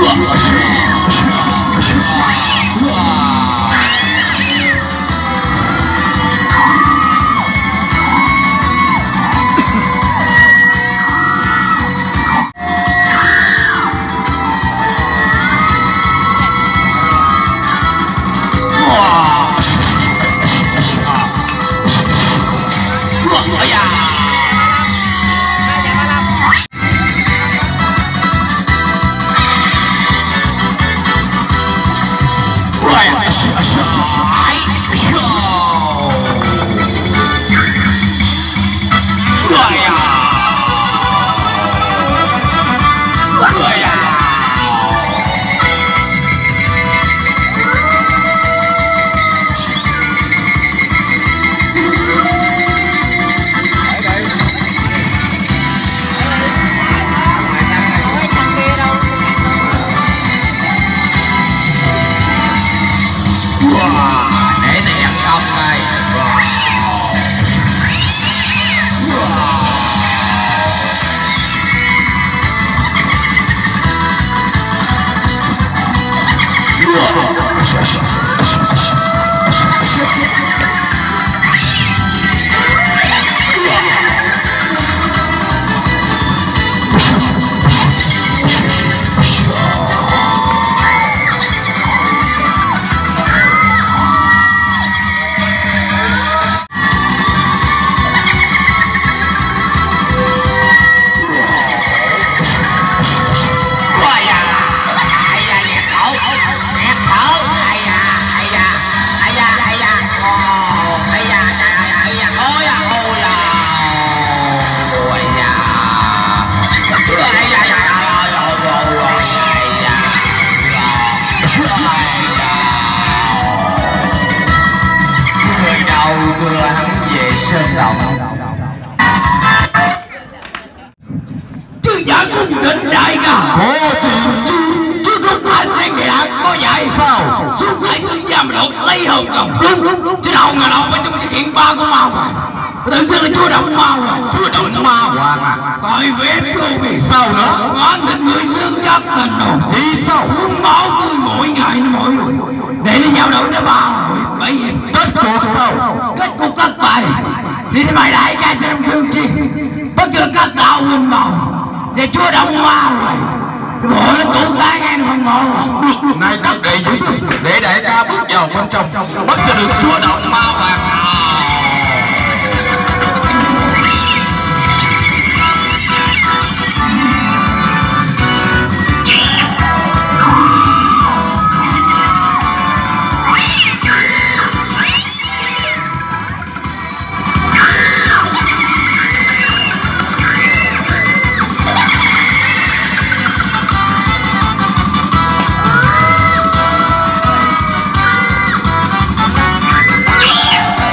Lấy hồng đồng đúng chứ đâu ngờ đâu bên trong sự kiện ba của ma hoàng tự dưng là chúa động ma hoàng tội phép luôn vì sao nữa oán thịt người dương chất tình đồ vì sao muốn máu tươi mỗi ngày nó mỗi người để nó giao đổi nó ba hồi bởi vì kết cuộc sao kết cuộc thất bại đi thì mày đại ca trong thương chi bất cứ các đạo huynh bầu và chúa động ma hoàng bộ nó tụ ta nghe nó không ngộ này các đệ tử để đại ca bước vào bên trong bắt cho được chúa động ma hoàng. Yeah.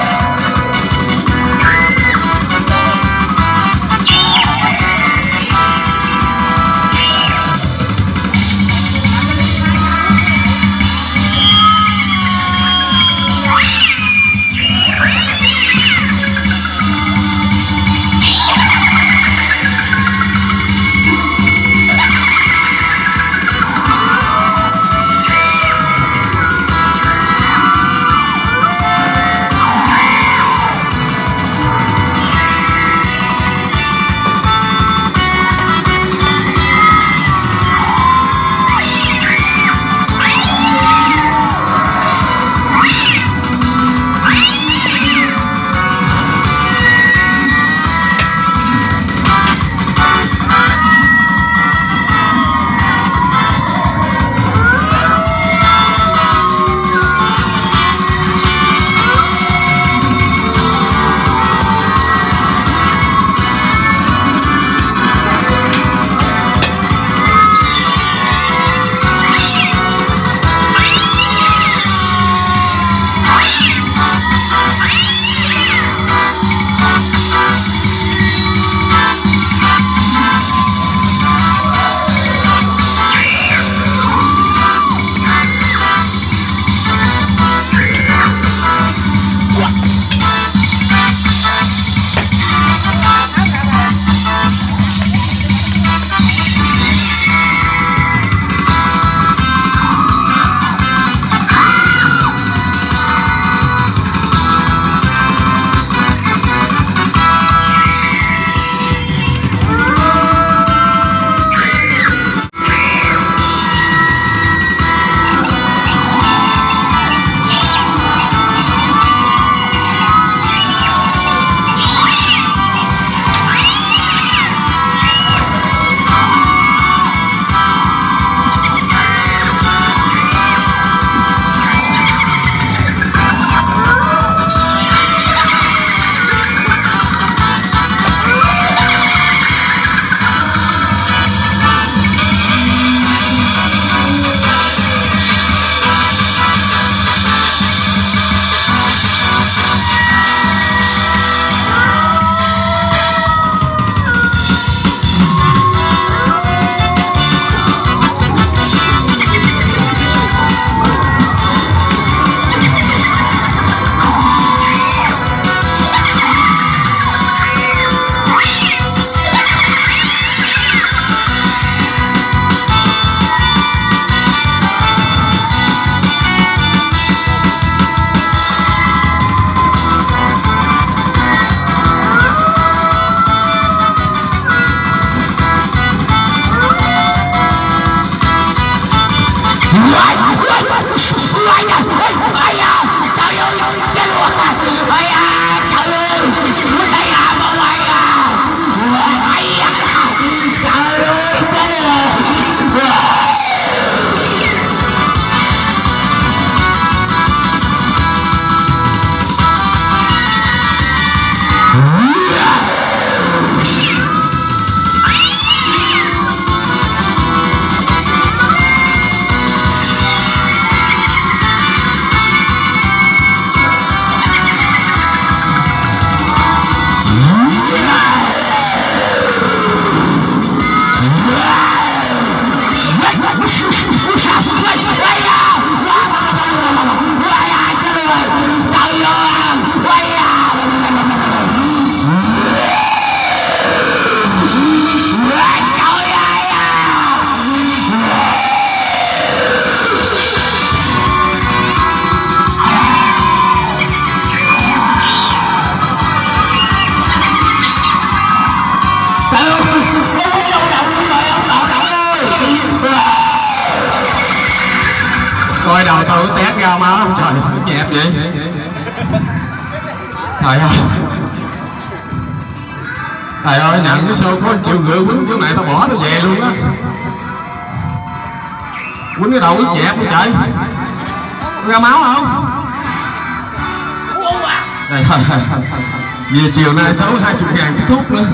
Coi đầu tôi tét ra máu không trời, nhẹp vậy. Trời ơi, trời ơi, nặng cái xô có 1 triệu rưỡi quýnh chỗ này tao bỏ tao về luôn á. Quýnh cái đầu cái nhẹp luôn trời. Ra máu không? Trời ơi, về chiều nay tối 20.000 cái thuốc nữa.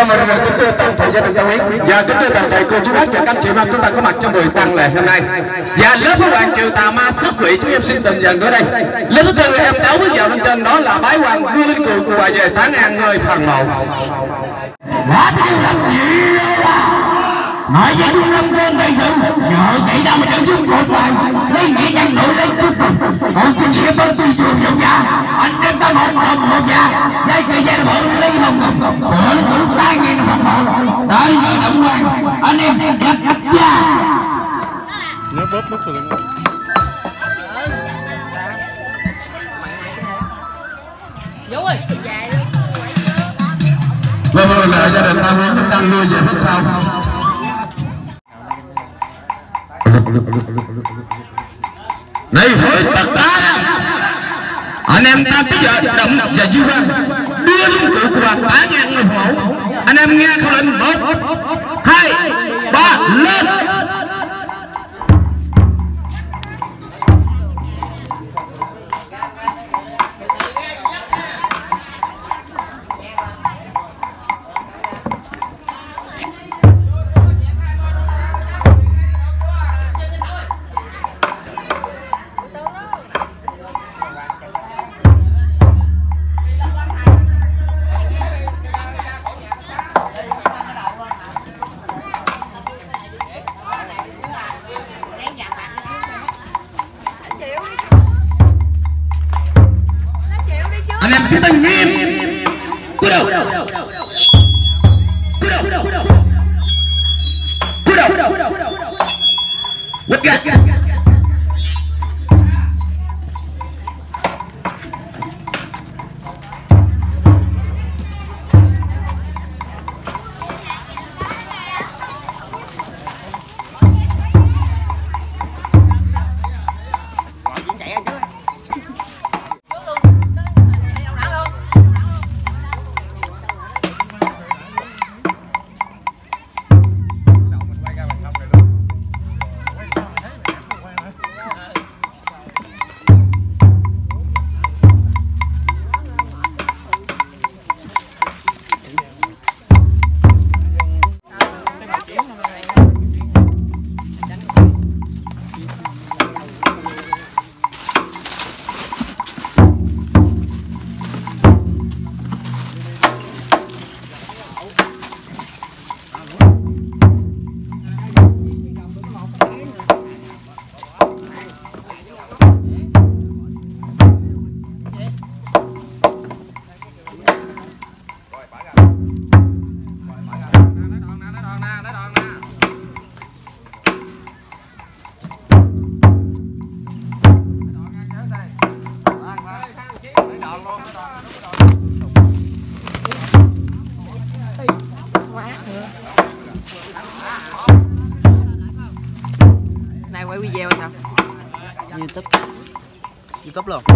Vâng, một lần nữa kính thưa toàn thể gia đình Cao Yến và kính thưa toàn thể cô chú bác và các chị em chúng ta có mặt trong buổi tăng lễ hôm nay. Và lớp của Hoàng Kiều Tà Ma sắp vị chúng em xin tình dần ở đây. Lớp thứ tư em cháu bước vào lên trên đó là bái hoàng đưa linh cừu của bà về tán an nơi phần mộ. Quá tiêu làm gì đó nói với Trung Lâm trên đại sự nhờ vậy đâu mà trợ giúp một bài lấy nghĩa nhân nội lấy chút tình còn trên nghĩa bên tôi chuồng dòng nhà anh đem ta một đồng một nhà dây cây dây là bự lấy hồng hồng sợ nó tụt tai nghe nó phật mộ đợi giờ động quan anh em đẹp cha nó bóp mất rồi. Vũ ơi Vâng, một lần nữa gia đình Cao Yến tăng nuôi về phía sau. Này với tất cả anh em ta tới giờ động và di quan đưa linh cữu của bà tán an người mộ. Anh em nghe câu lệnh 1, 2, 3 lên. Anh em chúng ta nghiêm cúi đầu quất gạt này quay video sao? YouTube luôn.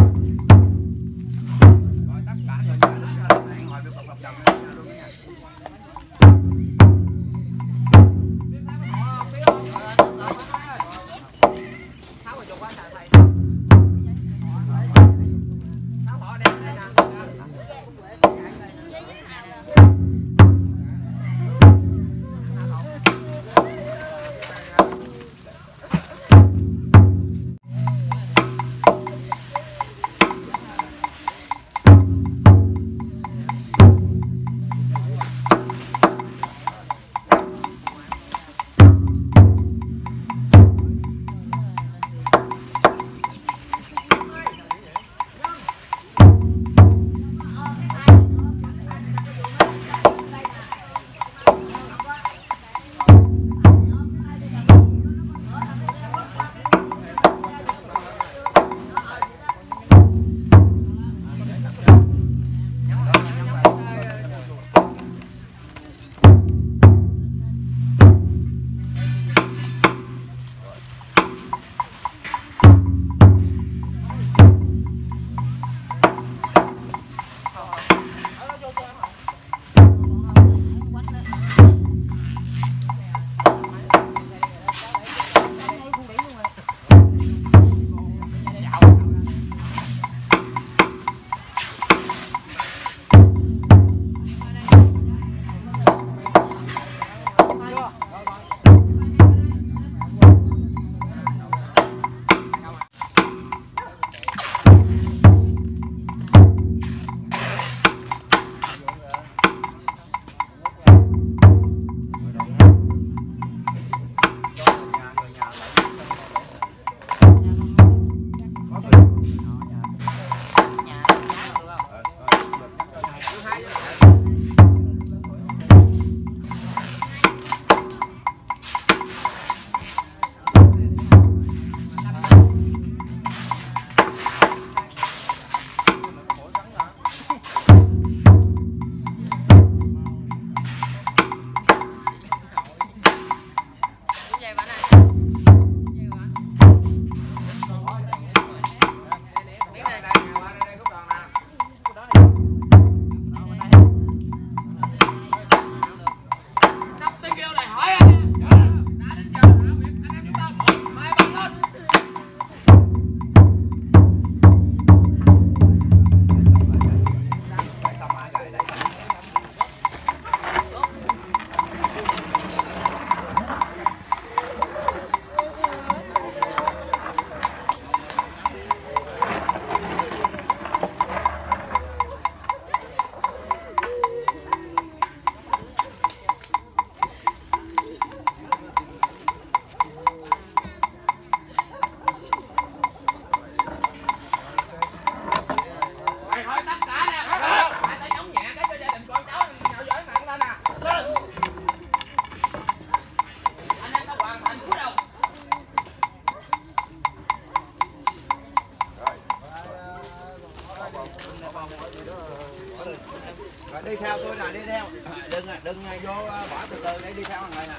tôi là đi theo, đừng vô bỏ từ từ để đi theo người nè.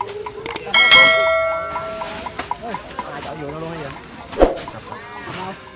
Ai chọn vừa đâu luôn bây giờ?